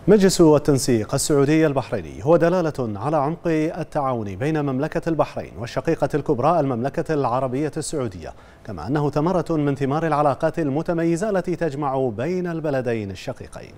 مجلس التنسيق السعودي البحريني هو دلالة على عمق التعاون بين مملكة البحرين والشقيقة الكبرى المملكة العربية السعودية، كما أنه ثمرة من ثمار العلاقات المتميزة التي تجمع بين البلدين الشقيقين.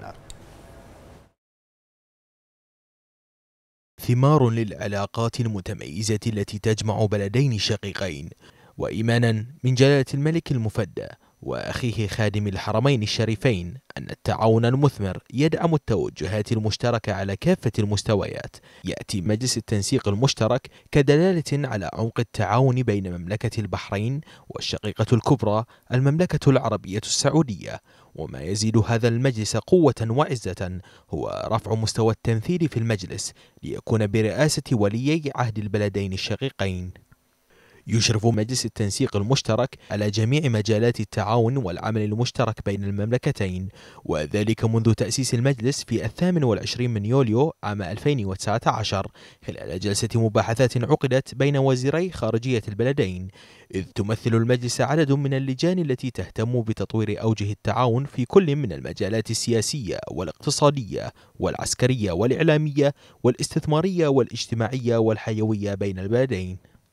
ثمار للعلاقات المتميزة التي تجمع بلدين شقيقين، وإيمانا من جلالة الملك المفدى وأخيه خادم الحرمين الشريفين أن التعاون المثمر يدعم التوجهات المشتركة على كافة المستويات، يأتي مجلس التنسيق المشترك كدلالة على عمق التعاون بين مملكة البحرين والشقيقة الكبرى المملكة العربية السعودية. وما يزيد هذا المجلس قوة وعزة هو رفع مستوى التمثيل في المجلس ليكون برئاسة وليي عهد البلدين الشقيقين. يشرف مجلس التنسيق المشترك على جميع مجالات التعاون والعمل المشترك بين المملكتين، وذلك منذ تأسيس المجلس في 28 من يوليو عام 2019 خلال جلسة مباحثات عقدت بين وزيري خارجية البلدين، إذ تمثل المجلس عدد من اللجان التي تهتم بتطوير أوجه التعاون في كل من المجالات السياسية والاقتصادية والعسكرية والإعلامية والاستثمارية والاجتماعية والحيوية بين البلدين.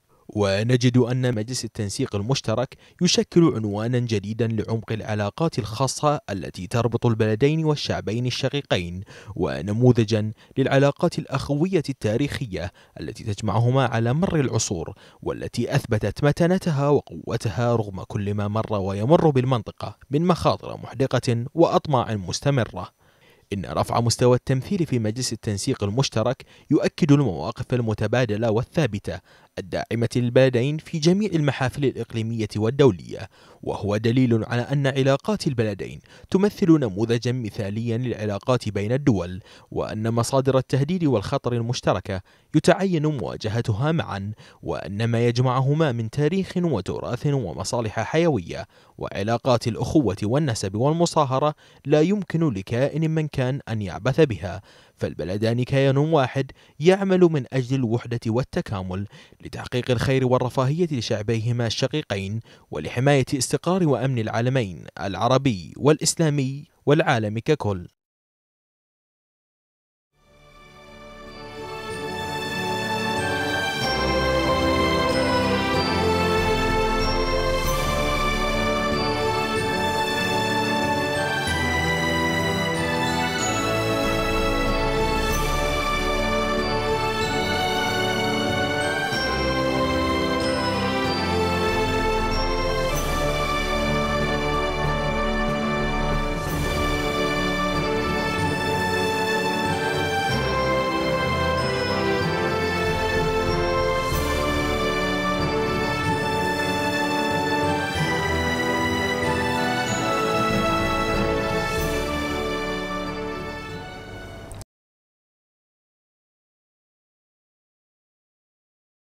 ونجد أن مجلس التنسيق المشترك يشكل عنوانا جديدا لعمق العلاقات الخاصة التي تربط البلدين والشعبين الشقيقين، ونموذجا للعلاقات الأخوية التاريخية التي تجمعهما على مر العصور، والتي أثبتت متانتها وقوتها رغم كل ما مر ويمر بالمنطقة من مخاطر محدقة وأطماع مستمرة. إن رفع مستوى التمثيل في مجلس التنسيق المشترك يؤكد المواقف المتبادلة والثابتة الداعمة للبلدين في جميع المحافل الإقليمية والدولية، وهو دليل على أن علاقات البلدين تمثل نموذجا مثاليا للعلاقات بين الدول، وأن مصادر التهديد والخطر المشتركة يتعين مواجهتها معا، وأن ما يجمعهما من تاريخ وتراث ومصالح حيوية وعلاقات الأخوة والنسب والمصاهرة لا يمكن لكائن من كان أن يعبث بها، فالبلدان كيان واحد يعمل من أجل الوحدة والتكامل لتحقيق الخير والرفاهية لشعبيهما الشقيقين ولحماية استقرار وأمن العالمين العربي والإسلامي والعالم ككل.